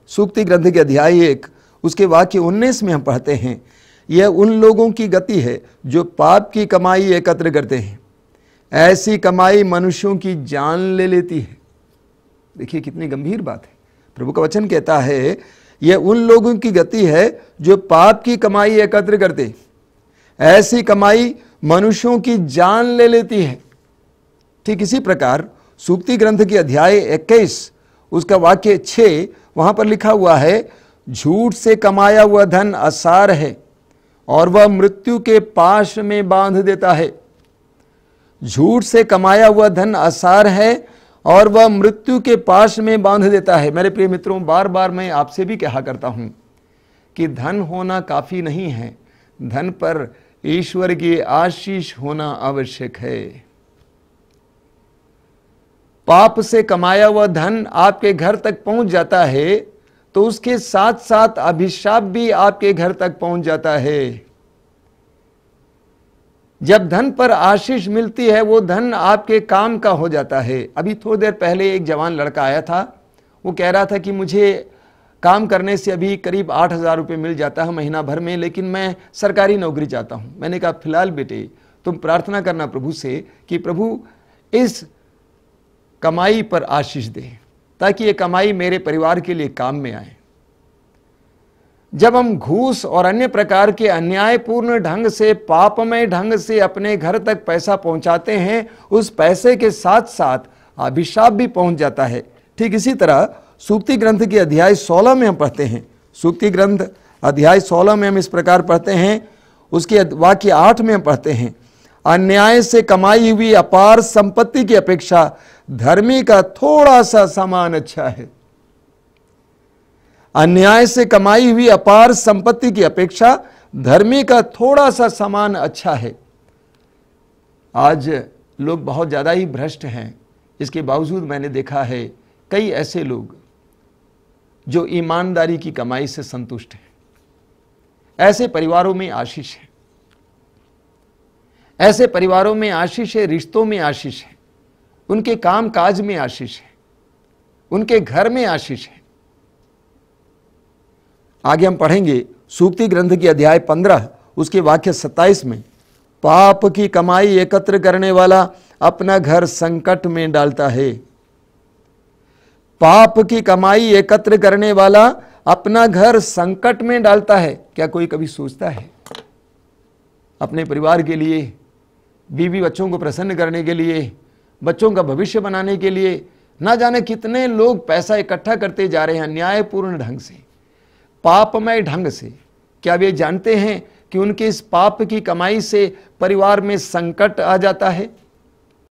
सूक्ति ग्रंथ के अध्याय 1 उसके वाक्य 19 में हम पढ़ते हैं, यह उन लोगों की गति है जो पाप की कमाई एकत्र करते हैं, ऐसी कमाई मनुष्यों की जान ले लेती है। देखिए कितनी गंभीर बात है। प्रभु का वचन कहता है यह उन लोगों की गति है जो पाप की कमाई एकत्र करते, ऐसी कमाई मनुष्यों की जान ले लेती है। ठीक इसी प्रकार सूक्ति ग्रंथ के अध्याय 21 उसका वाक्य 6 वहां पर लिखा हुआ है, झूठ से कमाया हुआ धन असार है और वह मृत्यु के पाश में बांध देता है। झूठ से कमाया हुआ धन असार है और वह मृत्यु के पाश में बांध देता है। मेरे प्रिय मित्रों, बार बार मैं आपसे भी कहा करता हूं कि धन होना काफी नहीं है, धन पर ईश्वर की आशीष होना आवश्यक है। पाप से कमाया हुआ धन आपके घर तक पहुंच जाता है तो उसके साथ साथ अभिशाप भी आपके घर तक पहुंच जाता है। जब धन पर आशीष मिलती है वो धन आपके काम का हो जाता है। अभी थोड़ी देर पहले एक जवान लड़का आया था, वो कह रहा था कि मुझे काम करने से अभी करीब 8,000 रुपये मिल जाता है महीना भर में, लेकिन मैं सरकारी नौकरी चाहता हूं। मैंने कहा फिलहाल बेटे तुम प्रार्थना करना प्रभु से कि प्रभु इस कमाई पर आशीष दे ताकि ये कमाई मेरे परिवार के लिए काम में आए। जब हम घूस और अन्य प्रकार के अन्यायपूर्ण ढंग से, पापमय ढंग से अपने घर तक पैसा पहुंचाते हैं, उस पैसे के साथ साथ अभिशाप भी पहुंच जाता है। ठीक इसी तरह सूक्ति ग्रंथ के अध्याय 16 में हम पढ़ते हैं। सूक्ति ग्रंथ अध्याय 16 में हम इस प्रकार पढ़ते हैं, उसके वाक्य 8 में हम पढ़ते हैं, अन्याय से कमाई हुई अपार संपत्ति की अपेक्षा धर्मी का थोड़ा सा सामान अच्छा है। अन्याय से कमाई हुई अपार संपत्ति की अपेक्षा धर्मी का थोड़ा सा सामान अच्छा है। आज लोग बहुत ज्यादा ही भ्रष्ट हैं, इसके बावजूद मैंने देखा है कई ऐसे लोग जो ईमानदारी की कमाई से संतुष्ट हैं। ऐसे परिवारों में आशीष है, ऐसे परिवारों में आशीष है, रिश्तों में आशीष है, उनके काम काज में आशीष है, उनके घर में आशीष है। आगे हम पढ़ेंगे सूक्ति ग्रंथ की अध्याय 15 उसके वाक्य 27 में, पाप की कमाई एकत्र करने वाला अपना घर संकट में डालता है। पाप की कमाई एकत्र करने वाला अपना घर संकट में डालता है। क्या कोई कभी सोचता है अपने परिवार के लिए, बीवी बच्चों को प्रसन्न करने के लिए, बच्चों का भविष्य बनाने के लिए ना जाने कितने लोग पैसा इकट्ठा करते जा रहे हैं अन्यायपूर्ण ढंग से, पापमय ढंग से। क्या वे जानते हैं कि उनके इस पाप की कमाई से परिवार में संकट आ जाता है?